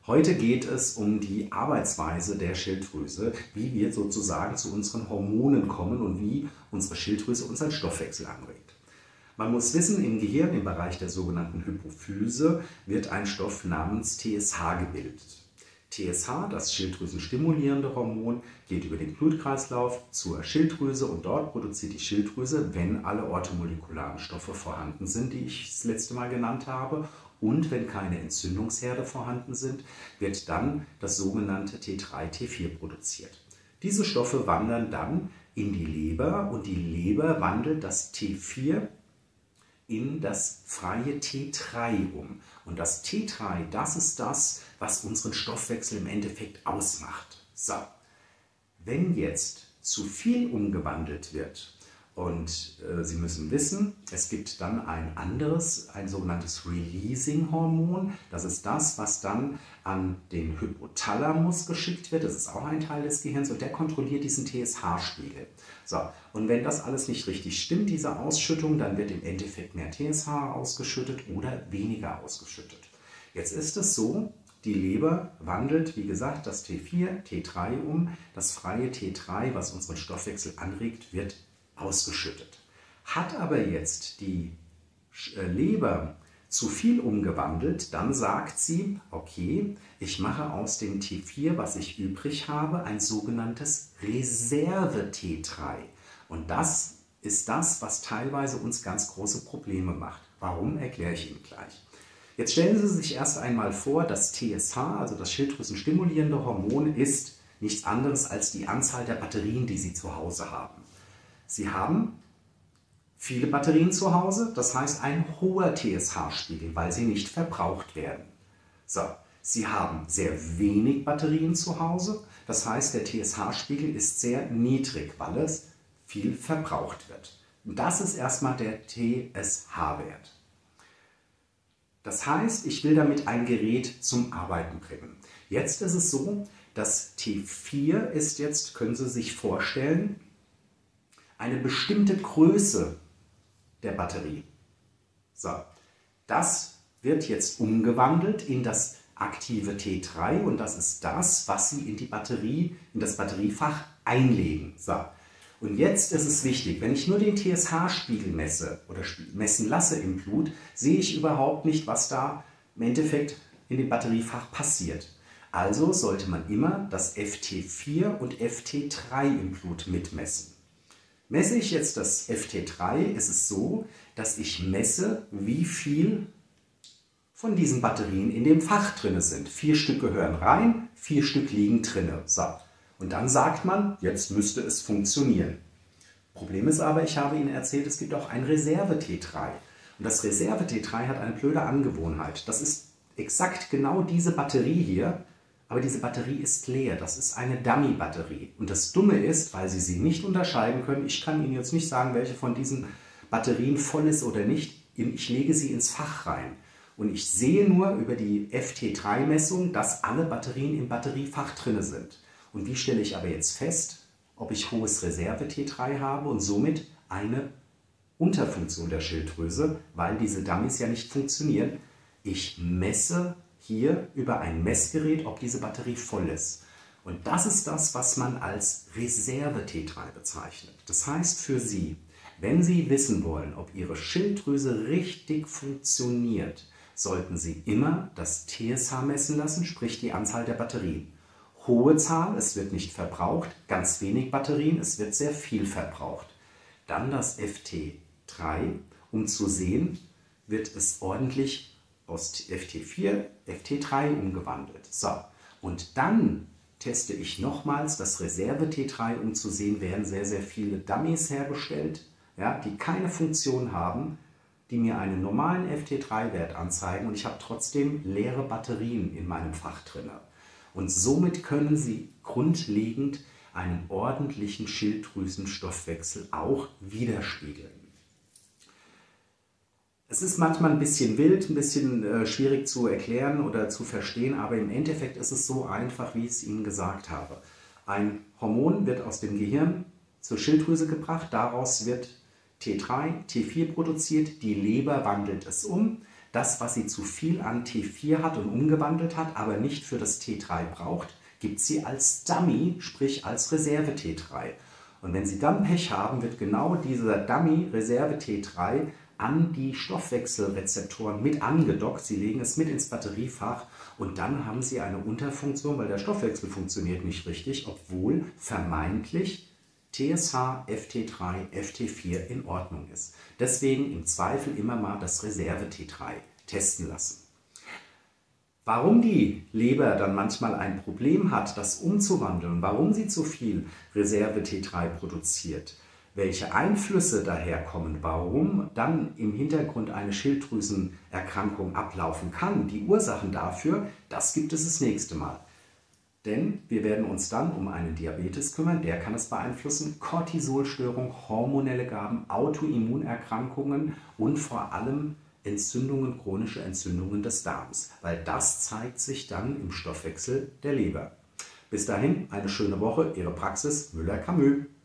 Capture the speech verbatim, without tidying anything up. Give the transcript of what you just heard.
Heute geht es um die Arbeitsweise der Schilddrüse, wie wir sozusagen zu unseren Hormonen kommen und wie unsere Schilddrüse unseren Stoffwechsel anregt. Man muss wissen, im Gehirn, im Bereich der sogenannten Hypophyse, wird ein Stoff namens T S H gebildet. T S H, das schilddrüsenstimulierende Hormon, geht über den Blutkreislauf zur Schilddrüse und dort produziert die Schilddrüse, wenn alle orthomolekularen Stoffe vorhanden sind, die ich das letzte Mal genannt habe, und wenn keine Entzündungsherde vorhanden sind, wird dann das sogenannte T drei T vier produziert. Diese Stoffe wandern dann in die Leber und die Leber wandelt das T vier in das freie T drei um. Und das T drei, das ist das, was unseren Stoffwechsel im Endeffekt ausmacht. So, wenn jetzt zu viel umgewandelt wird, und äh, Sie müssen wissen, es gibt dann ein anderes, ein sogenanntes Releasing-Hormon. Das ist das, was dann an den Hypothalamus geschickt wird. Das ist auch ein Teil des Gehirns und der kontrolliert diesen T S H-Spiegel. So, und wenn das alles nicht richtig stimmt, diese Ausschüttung, dann wird im Endeffekt mehr T S H ausgeschüttet oder weniger ausgeschüttet. Jetzt ist es so, die Leber wandelt, wie gesagt, das T vier, T drei um. Das freie T drei, was unseren Stoffwechsel anregt, wird ausgeschüttet. Hat aber jetzt die Leber zu viel umgewandelt, dann sagt sie, okay, ich mache aus dem T vier, was ich übrig habe, ein sogenanntes Reserve-T drei. Und das ist das, was teilweise uns ganz große Probleme macht. Warum, erkläre ich Ihnen gleich. Jetzt stellen Sie sich erst einmal vor, das T S H, also das schilddrüsenstimulierende Hormon, ist nichts anderes als die Anzahl der Batterien, die Sie zu Hause haben. Sie haben viele Batterien zu Hause, das heißt ein hoher T S H-Spiegel, weil sie nicht verbraucht werden. So, Sie haben sehr wenig Batterien zu Hause, das heißt der T S H-Spiegel ist sehr niedrig, weil es viel verbraucht wird. Und das ist erstmal der T S H-Wert. Das heißt, ich will damit ein Gerät zum Arbeiten bringen. Jetzt ist es so, das T vier ist jetzt, können Sie sich vorstellen, eine bestimmte Größe der Batterie. So, das wird jetzt umgewandelt in das aktive T drei und das ist das, was Sie in die Batterie, in das Batteriefach einlegen. So, und jetzt ist es wichtig, wenn ich nur den T S H-Spiegel messe oder messen lasse im Blut, sehe ich überhaupt nicht, was da im Endeffekt in dem Batteriefach passiert. Also sollte man immer das F T vier und F T drei im Blut mitmessen. Messe ich jetzt das F T drei, ist es so, dass ich messe, wie viel von diesen Batterien in dem Fach drin sind. Vier Stück gehören rein, vier Stück liegen drin. So. Und dann sagt man, jetzt müsste es funktionieren. Problem ist aber, ich habe Ihnen erzählt, es gibt auch ein Reserve-T drei. Und das Reserve-T drei hat eine blöde Angewohnheit. Das ist exakt genau diese Batterie hier. Aber diese Batterie ist leer, das ist eine Dummy-Batterie. Und das Dumme ist, weil Sie sie nicht unterscheiden können, ich kann Ihnen jetzt nicht sagen, welche von diesen Batterien voll ist oder nicht, ich lege sie ins Fach rein. Und ich sehe nur über die F T drei Messung, dass alle Batterien im Batteriefach drin sind. Und wie stelle ich aber jetzt fest, ob ich hohes Reserve-T drei habe und somit eine Unterfunktion der Schilddrüse, weil diese Dummies ja nicht funktionieren? Ich messe hier über ein Messgerät, ob diese Batterie voll ist. Und das ist das, was man als Reserve-T drei bezeichnet. Das heißt für Sie, wenn Sie wissen wollen, ob Ihre Schilddrüse richtig funktioniert, sollten Sie immer das T S H messen lassen, sprich die Anzahl der Batterien. Hohe Zahl, es wird nicht verbraucht, ganz wenig Batterien, es wird sehr viel verbraucht. Dann das F T drei, um zu sehen, wird es ordentlich aus F T vier, F T drei umgewandelt. So, und dann teste ich nochmals das Reserve-T drei, um zu sehen, werden sehr, sehr viele Dummies hergestellt, ja, die keine Funktion haben, die mir einen normalen F T drei Wert anzeigen und ich habe trotzdem leere Batterien in meinem Fach drin. Und somit können Sie grundlegend einen ordentlichen Schilddrüsenstoffwechsel auch widerspiegeln. Es ist manchmal ein bisschen wild, ein bisschen äh, schwierig zu erklären oder zu verstehen, aber im Endeffekt ist es so einfach, wie ich es Ihnen gesagt habe. Ein Hormon wird aus dem Gehirn zur Schilddrüse gebracht, daraus wird T drei, T vier produziert, die Leber wandelt es um, Das, was sie zu viel an T vier hat und umgewandelt hat, aber nicht für das T drei braucht, gibt sie als Dummy, sprich als Reserve-T drei. Und wenn Sie dann Pech haben, wird genau dieser Dummy Reserve-T drei an die Stoffwechselrezeptoren mit angedockt. Sie legen es mit ins Batteriefach und dann haben Sie eine Unterfunktion, weil der Stoffwechsel funktioniert nicht richtig, obwohl vermeintlich T S H, F T drei, F T vier in Ordnung ist. Deswegen im Zweifel immer mal das Reserve-T drei testen lassen. Warum die Leber dann manchmal ein Problem hat, das umzuwandeln, warum sie zu viel Reserve-T drei produziert, welche Einflüsse daherkommen, warum dann im Hintergrund eine Schilddrüsenerkrankung ablaufen kann, die Ursachen dafür, das gibt es das nächste Mal. Denn wir werden uns dann um einen Diabetes kümmern, der kann es beeinflussen, Cortisolstörung, hormonelle Gaben, Autoimmunerkrankungen und vor allem Entzündungen, chronische Entzündungen des Darms, weil das zeigt sich dann im Stoffwechsel der Leber. Bis dahin eine schöne Woche, Ihre Praxis Müller-Camus.